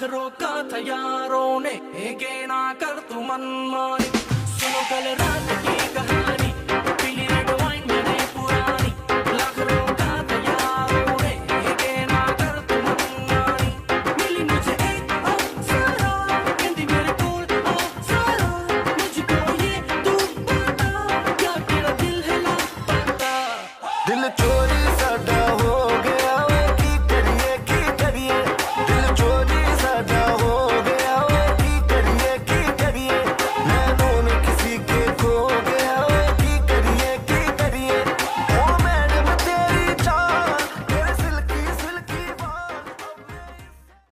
रोका था यारों ने, के ना कर तू मनमानी। सुनो कल रात की कहानी।